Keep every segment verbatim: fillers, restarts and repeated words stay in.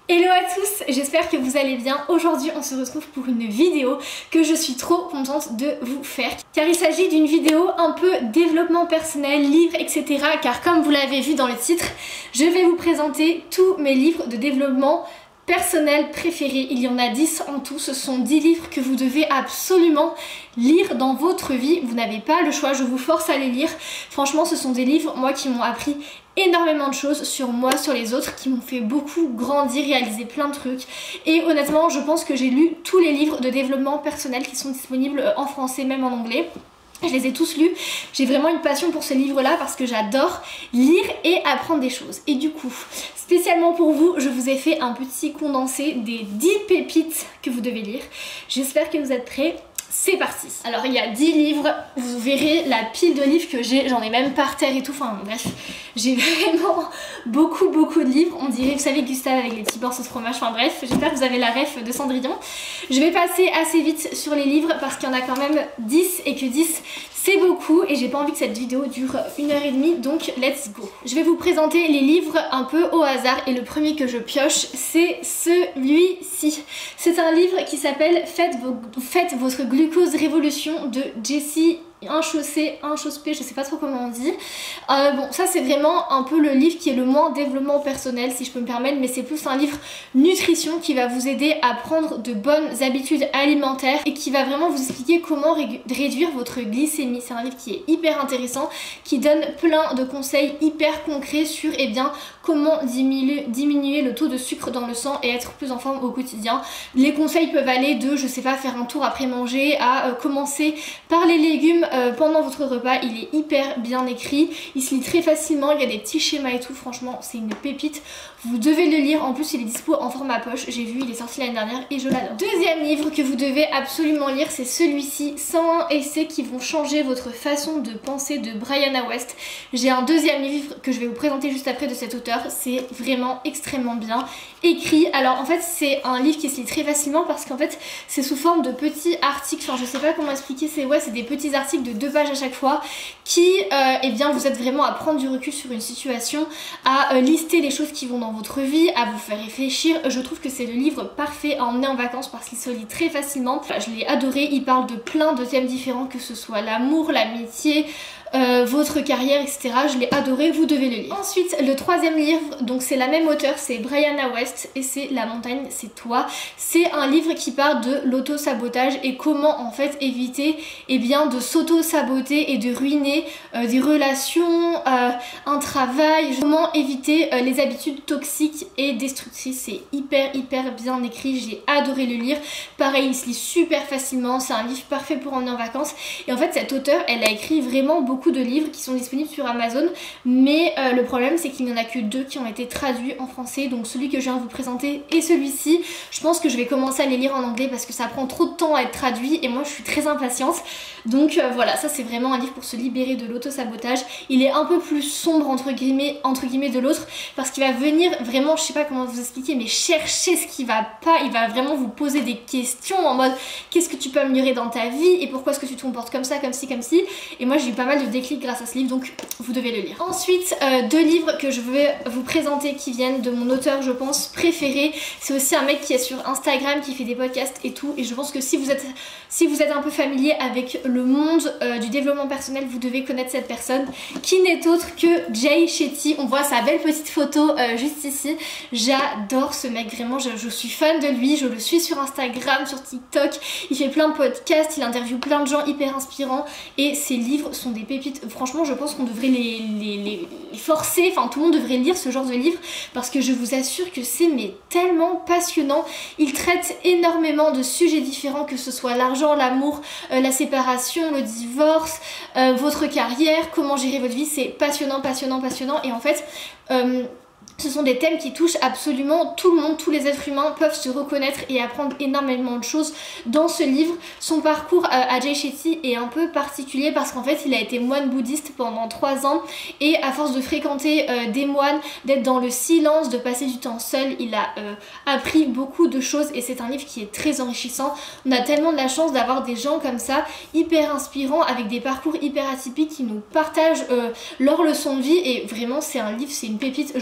Hello à tous, j'espère que vous allez bien. Aujourd'hui on se retrouve pour une vidéo que je suis trop contente de vous faire, car il s'agit d'une vidéo un peu développement personnel, livres, et cetera. Car comme vous l'avez vu dans le titre, je vais vous présenter tous mes livres de développement personnel préférés. Il y en a dix en tout, ce sont dix livres que vous devez absolument lire dans votre vie. Vous n'avez pas le choix, je vous force à les lire. Franchement, ce sont des livres, moi, qui m'ont appris énormément de choses sur moi, sur les autres, qui m'ont fait beaucoup grandir, réaliser plein de trucs. Et honnêtement, je pense que j'ai lu tous les livres de développement personnel qui sont disponibles en français, même en anglais. Je les ai tous lus. J'ai vraiment une passion pour ce livre-là parce que j'adore lire et apprendre des choses. Et du coup, spécialement pour vous, je vous ai fait un petit condensé des dix pépites que vous devez lire. J'espère que vous êtes prêts. C'est parti. Alors il y a dix livres, vous verrez la pile de livres que j'ai, j'en ai même par terre et tout, enfin bref, j'ai vraiment beaucoup beaucoup de livres, on dirait, vous savez, Gustave avec les petits morceaux de fromage, enfin bref, j'espère que vous avez la ref de Cendrillon. Je vais passer assez vite sur les livres parce qu'il y en a quand même dix et que dix c'est beaucoup et j'ai pas envie que cette vidéo dure une heure et demie, donc let's go. Je vais vous présenter les livres un peu au hasard et le premier que je pioche c'est celui-ci. C'est un livre qui s'appelle Faites, vos, Faites votre glucose révolution de Jessie un chaussé, un chausse-p, je sais pas trop comment on dit. Euh, bon, ça c'est vraiment un peu le livre qui est le moins développement personnel, si je peux me permettre, mais c'est plus un livre nutrition qui va vous aider à prendre de bonnes habitudes alimentaires et qui va vraiment vous expliquer comment ré réduire votre glycémie. C'est un livre qui est hyper intéressant, qui donne plein de conseils hyper concrets sur eh bien, comment diminuer, diminuer le taux de sucre dans le sang et être plus en forme au quotidien. Les conseils peuvent aller de, je sais pas, faire un tour après manger à euh, commencer par les légumes Euh, pendant votre repas. Il est hyper bien écrit, il se lit très facilement, il y a des petits schémas et tout, franchement c'est une pépite, vous devez le lire. En plus il est dispo en format poche, j'ai vu, il est sorti l'année dernière et je l'adore. Deuxième livre que vous devez absolument lire, c'est celui-ci, cent un essais qui vont changer votre façon de penser, de Brianna West. J'ai un deuxième livre que je vais vous présenter juste après de cet auteur, c'est vraiment extrêmement bien écrit. Alors en fait c'est un livre qui se lit très facilement parce qu'en fait c'est sous forme de petits articles, enfin je sais pas comment expliquer, c'est ouais, c'est des petits articles de deux pages à chaque fois qui euh, eh bien vous aide vraiment à prendre du recul sur une situation, à euh, lister les choses qui vont dans votre vie, à vous faire réfléchir. Je trouve que c'est le livre parfait à emmener en vacances parce qu'il se lit très facilement. Je l'ai adoré, il parle de plein de thèmes différents, que ce soit l'amour, l'amitié, Euh, votre carrière, et cetera. Je l'ai adoré, vous devez le lire. Ensuite, le troisième livre, donc c'est la même auteure, c'est Brianna West et c'est La montagne, c'est toi. C'est un livre qui parle de l'auto-sabotage et comment en fait éviter eh bien, de s'auto-saboter et de ruiner euh, des relations, euh, un travail, comment éviter euh, les habitudes toxiques et destructrices. C'est hyper hyper bien écrit, j'ai adoré le lire. Pareil, il se lit super facilement, c'est un livre parfait pour emmener en vacances. Et en fait, cette auteure, elle a écrit vraiment beaucoup de livres qui sont disponibles sur Amazon, mais euh, le problème c'est qu'il n'y en a que deux qui ont été traduits en français, donc celui que je viens de vous présenter et celui-ci. Je pense que je vais commencer à les lire en anglais parce que ça prend trop de temps à être traduit et moi je suis très impatiente. Donc euh, voilà, ça c'est vraiment un livre pour se libérer de l'auto-sabotage. Il est un peu plus sombre entre guillemets, entre guillemets de l'autre parce qu'il va venir vraiment, je sais pas comment vous expliquer, mais chercher ce qui va pas. Il va vraiment vous poser des questions en mode qu'est-ce que tu peux améliorer dans ta vie et pourquoi est-ce que tu te comportes comme ça, comme ci, comme ci. Et moi j'ai eu pas mal de déclic grâce à ce livre, donc vous devez le lire. Ensuite, euh, deux livres que je vais vous présenter qui viennent de mon auteur, je pense, préféré. C'est aussi un mec qui est sur Instagram, qui fait des podcasts et tout, et je pense que si vous êtes, si vous êtes un peu familier avec le monde euh, du développement personnel, vous devez connaître cette personne, qui n'est autre que Jay Shetty. On voit sa belle petite photo euh, juste ici. J'adore ce mec, vraiment, je, je suis fan de lui, je le suis sur Instagram, sur TikTok, il fait plein de podcasts, il interviewe plein de gens hyper inspirants, et ses livres sont des pépites. Franchement je pense qu'on devrait les, les, les, les forcer, enfin tout le monde devrait lire ce genre de livre parce que je vous assure que c'est mais tellement passionnant. Il traite énormément de sujets différents, que ce soit l'argent, l'amour, euh, la séparation, le divorce, euh, votre carrière, comment gérer votre vie. C'est passionnant, passionnant, passionnant et en fait euh, ce sont des thèmes qui touchent absolument tout le monde, tous les êtres humains peuvent se reconnaître et apprendre énormément de choses dans ce livre. Son parcours à Jay Shetty est un peu particulier parce qu'en fait il a été moine bouddhiste pendant trois ans et à force de fréquenter euh, des moines, d'être dans le silence, de passer du temps seul, il a euh, appris beaucoup de choses et c'est un livre qui est très enrichissant. On a tellement de la chance d'avoir des gens comme ça, hyper inspirants, avec des parcours hyper atypiques qui nous partagent euh, leurs leçons de vie et vraiment c'est un livre, c'est une pépite je pense.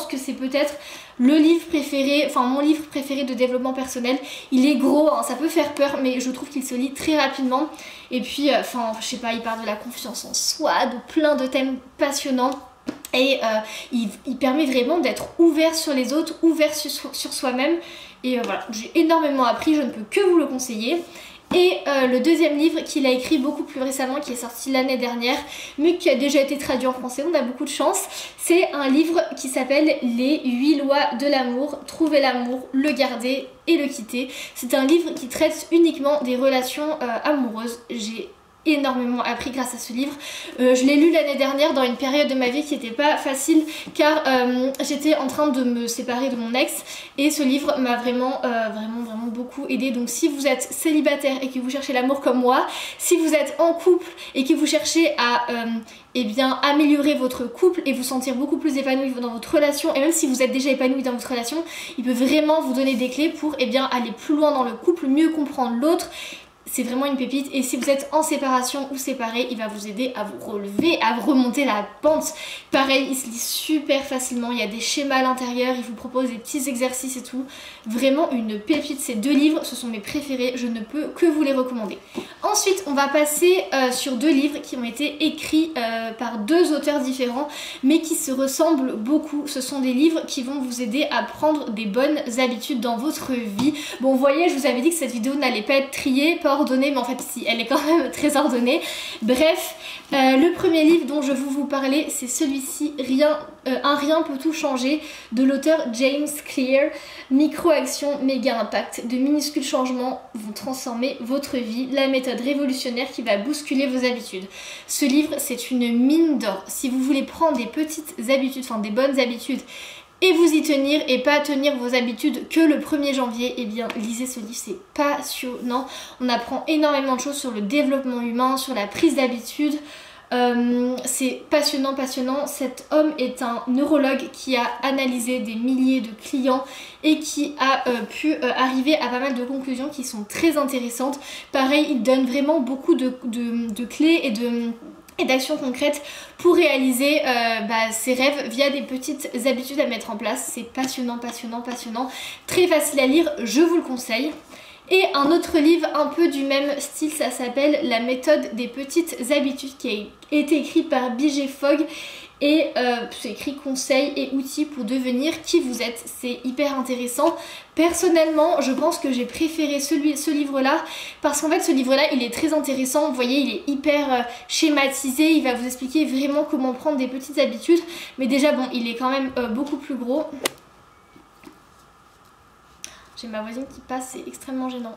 pense que c'est peut-être le livre préféré, enfin mon livre préféré de développement personnel. Il est gros, hein, ça peut faire peur, mais je trouve qu'il se lit très rapidement. Et puis, enfin, euh, je sais pas, il parle de la confiance en soi, de plein de thèmes passionnants. Et euh, il, il permet vraiment d'être ouvert sur les autres, ouvert sur, sur soi-même. Et euh, voilà, j'ai énormément appris, je ne peux que vous le conseiller. Et euh, le deuxième livre qu'il a écrit beaucoup plus récemment, qui est sorti l'année dernière, mais qui a déjà été traduit en français, on a beaucoup de chance, c'est un livre qui s'appelle Les huit lois de l'amour, trouver l'amour, le garder et le quitter. C'est un livre qui traite uniquement des relations euh, amoureuses. J'ai énormément appris grâce à ce livre. Euh, je l'ai lu l'année dernière dans une période de ma vie qui n'était pas facile car euh, j'étais en train de me séparer de mon ex et ce livre m'a vraiment euh, vraiment vraiment beaucoup aidé. Donc si vous êtes célibataire et que vous cherchez l'amour comme moi, si vous êtes en couple et que vous cherchez à euh, eh bien, améliorer votre couple et vous sentir beaucoup plus épanoui dans votre relation, et même si vous êtes déjà épanoui dans votre relation, il peut vraiment vous donner des clés pour eh bien, aller plus loin dans le couple, mieux comprendre l'autre. C'est vraiment une pépite. Et si vous êtes en séparation ou séparé, il va vous aider à vous relever, à remonter la pente. Pareil, il se lit super facilement, il y a des schémas à l'intérieur, il vous propose des petits exercices et tout. Vraiment une pépite. Ces deux livres, ce sont mes préférés, je ne peux que vous les recommander. Ensuite, on va passer euh, sur deux livres qui ont été écrits euh, par deux auteurs différents, mais qui se ressemblent beaucoup. Ce sont des livres qui vont vous aider à prendre des bonnes habitudes dans votre vie. Bon, vous voyez, je vous avais dit que cette vidéo n'allait pas être triée, pas ordonnée, mais en fait si, elle est quand même très ordonnée. Bref, euh, le premier livre dont je vais vous parler, c'est celui-ci, rien, euh, Un rien peut tout changer, de l'auteur James Clear. Micro-action, méga impact, de minuscules changements vont transformer votre vie, la méthode révolutionnaire qui va bousculer vos habitudes. Ce livre, c'est une mine d'or. Si vous voulez prendre des petites habitudes, enfin des bonnes habitudes, et vous y tenir et pas tenir vos habitudes que le premier janvier, eh bien lisez ce livre, c'est passionnant. On apprend énormément de choses sur le développement humain, sur la prise d'habitude. Euh, c'est passionnant, passionnant. Cet homme est un neurologue qui a analysé des milliers de clients et qui a euh, pu euh, arriver à pas mal de conclusions qui sont très intéressantes. Pareil, il donne vraiment beaucoup de, de, de clés et de... et d'actions concrètes pour réaliser euh, bah, ses rêves via des petites habitudes à mettre en place. C'est passionnant, passionnant, passionnant. Très facile à lire, je vous le conseille. Et un autre livre un peu du même style, ça s'appelle La méthode des petites habitudes, qui a été écrit par B J Fogg. Et euh, c'est écrit conseils et outils pour devenir qui vous êtes. C'est hyper intéressant. Personnellement, je pense que j'ai préféré celui, ce livre-là parce qu'en fait ce livre-là il est très intéressant. Vous voyez, il est hyper euh, schématisé. Il va vous expliquer vraiment comment prendre des petites habitudes. Mais déjà bon, il est quand même euh, beaucoup plus gros. J'ai ma voisine qui passe, c'est extrêmement gênant.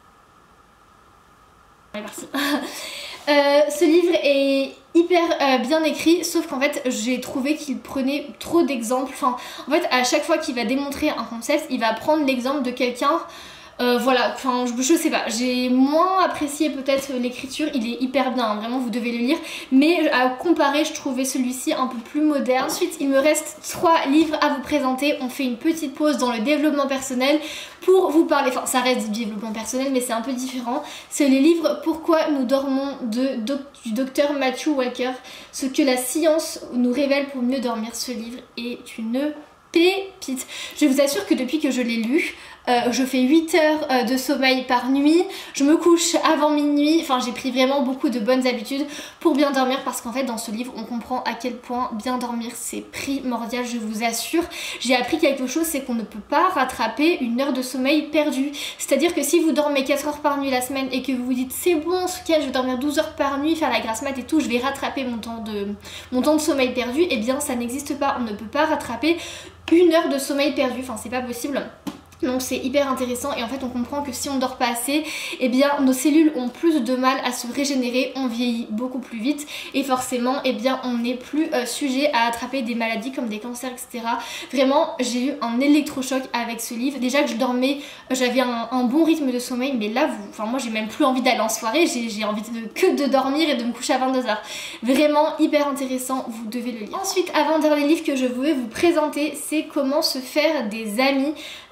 Allez, merci. Euh, ce livre est hyper euh, bien écrit, sauf qu'en fait j'ai trouvé qu'il prenait trop d'exemples. Enfin, en fait à chaque fois qu'il va démontrer un concept, il va prendre l'exemple de quelqu'un. Euh, voilà, enfin je, je sais pas, j'ai moins apprécié peut-être l'écriture, il est hyper bien, hein, vraiment vous devez le lire, mais à comparer je trouvais celui-ci un peu plus moderne. Ensuite il me reste trois livres à vous présenter, on fait une petite pause dans le développement personnel pour vous parler, enfin ça reste du développement personnel mais c'est un peu différent. C'est les livres Pourquoi nous dormons de, doc, du docteur Matthew Walker, ce que la science nous révèle pour mieux dormir. Ce livre est une pépite. Je vous assure que depuis que je l'ai lu, euh, je fais huit heures euh, de sommeil par nuit, je me couche avant minuit, enfin j'ai pris vraiment beaucoup de bonnes habitudes pour bien dormir parce qu'en fait dans ce livre on comprend à quel point bien dormir c'est primordial, je vous assure. J'ai appris quelque chose, c'est qu'on ne peut pas rattraper une heure de sommeil perdue. C'est-à-dire que si vous dormez quatre heures par nuit la semaine et que vous vous dites c'est bon ce week-end je vais dormir douze heures par nuit, faire la grasse mat et tout, je vais rattraper mon temps de, mon temps de sommeil perdu, et eh bien ça n'existe pas, on ne peut pas rattraper une heure de sommeil perdu, enfin c'est pas possible. Donc c'est hyper intéressant et en fait on comprend que si on dort pas assez, eh bien nos cellules ont plus de mal à se régénérer, on vieillit beaucoup plus vite et forcément eh bien on n'est plus euh, sujet à attraper des maladies comme des cancers, et cetera. Vraiment j'ai eu un électrochoc avec ce livre. Déjà que je dormais, j'avais un, un bon rythme de sommeil, mais là vous, enfin moi j'ai même plus envie d'aller en soirée, j'ai envie de, que de dormir et de me coucher à vingt-deux heures. Vraiment hyper intéressant, vous devez le lire. Ensuite, avant-dernier livre que je voulais vous présenter, c'est Comment se faire des amis.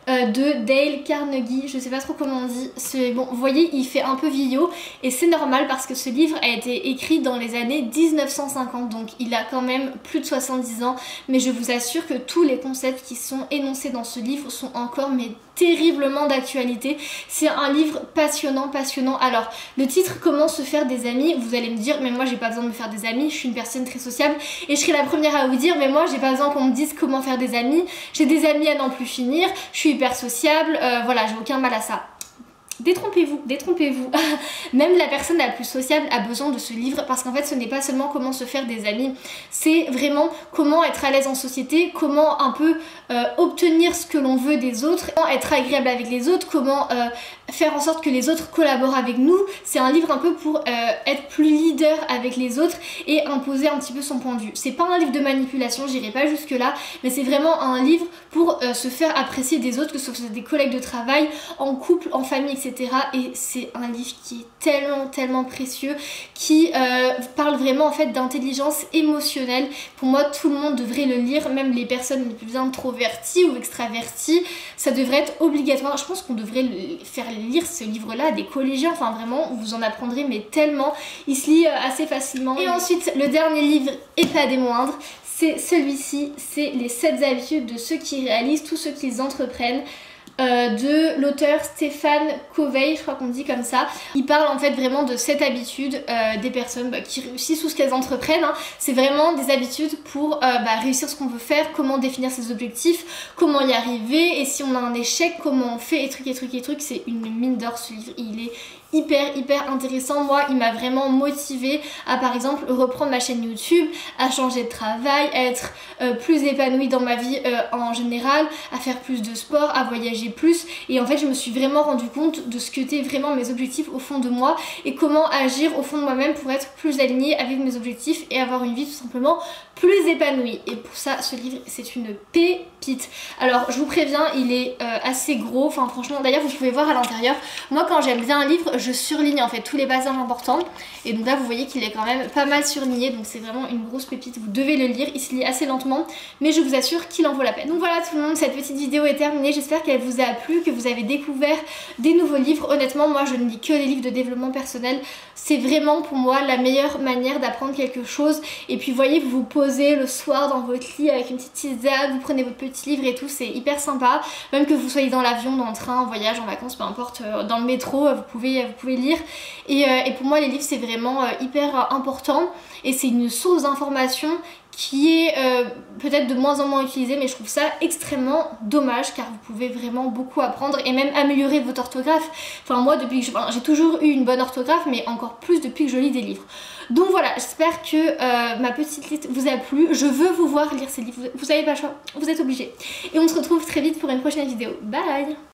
euh, de Dale Carnegie, je sais pas trop comment on dit. Bon, vous voyez, il fait un peu vieillot et c'est normal parce que ce livre a été écrit dans les années mille neuf cent cinquante, donc il a quand même plus de soixante-dix ans, mais je vous assure que tous les concepts qui sont énoncés dans ce livre sont encore mais terriblement d'actualité. C'est un livre passionnant, passionnant. Alors, le titre, comment se faire des amis, vous allez me dire, mais moi j'ai pas besoin de me faire des amis, je suis une personne très sociable et je serai la première à vous dire, mais moi j'ai pas besoin qu'on me dise comment faire des amis, j'ai des amis à n'en plus finir, je suis hyper sociable, euh, voilà, j'ai aucun mal à ça. Détrompez-vous, détrompez-vous. Même la personne la plus sociable a besoin de ce livre parce qu'en fait ce n'est pas seulement comment se faire des amis, c'est vraiment comment être à l'aise en société, comment un peu euh, obtenir ce que l'on veut des autres, comment être agréable avec les autres, comment euh, faire en sorte que les autres collaborent avec nous. C'est un livre un peu pour euh, être plus leader avec les autres et imposer un petit peu son point de vue. C'est pas un livre de manipulation, j'irai pas jusque là, mais c'est vraiment un livre pour euh, se faire apprécier des autres, que ce soit des collègues de travail, en couple, en famille, et cetera. Et c'est un livre qui est tellement tellement précieux, qui euh, parle vraiment en fait d'intelligence émotionnelle. Pour moi tout le monde devrait le lire, même les personnes les plus introverties ou extraverties, ça devrait être obligatoire. Je pense qu'on devrait le faire lire ce livre là à des collégiens, enfin vraiment vous en apprendrez mais tellement, il se lit assez facilement. Et ensuite le dernier livre et pas des moindres, c'est celui-ci, c'est les sept habitudes de ceux qui réalisent tout ce qu'ils entreprennent. Euh, de l'auteur Stéphane Covey, je crois qu'on dit comme ça. Il parle en fait vraiment de cette habitude euh, des personnes bah, qui réussissent tout ce qu'elles entreprennent. Hein. C'est vraiment des habitudes pour euh, bah, réussir ce qu'on veut faire, comment définir ses objectifs, comment y arriver, et si on a un échec, comment on fait, et trucs et trucs et trucs. C'est une mine d'or ce livre, il est hyper hyper intéressant. Moi il m'a vraiment motivée à par exemple reprendre ma chaîne YouTube, à changer de travail, à être euh, plus épanouie dans ma vie euh, en général, à faire plus de sport, à voyager plus, et en fait je me suis vraiment rendu compte de ce que étaient vraiment mes objectifs au fond de moi et comment agir au fond de moi-même pour être plus alignée avec mes objectifs et avoir une vie tout simplement plus épanouie. Et pour ça ce livre c'est une pépite. Alors je vous préviens, il est euh, assez gros, enfin franchement, d'ailleurs vous pouvez voir à l'intérieur, moi quand j'aime bien un livre je surligne en fait tous les passages importants, et donc là vous voyez qu'il est quand même pas mal surligné, donc c'est vraiment une grosse pépite, vous devez le lire. Il se lit assez lentement mais je vous assure qu'il en vaut la peine. Donc voilà tout le monde, cette petite vidéo est terminée, j'espère qu'elle vous a plu, que vous avez découvert des nouveaux livres. Honnêtement moi je ne lis que des livres de développement personnel, c'est vraiment pour moi la meilleure manière d'apprendre quelque chose. Et puis vous voyez, vous vous posez le soir dans votre lit avec une petite tisane, vous prenez votre petit livre et tout, c'est hyper sympa, même que vous soyez dans l'avion, dans le train, en voyage, en vacances, peu importe, dans le métro, vous pouvez, vous pouvez lire. Et, euh, et pour moi les livres c'est vraiment euh, hyper euh, important, et c'est une source d'information qui est euh, peut-être de moins en moins utilisée, mais je trouve ça extrêmement dommage car vous pouvez vraiment beaucoup apprendre et même améliorer votre orthographe. Enfin moi depuis que je... enfin, j'ai toujours eu une bonne orthographe, mais encore plus depuis que je lis des livres. Donc voilà, j'espère que euh, ma petite liste vous a plu. Je veux vous voir lire ces livres, vous n'avez pas le choix, vous êtes obligés. Et on se retrouve très vite pour une prochaine vidéo. Bye!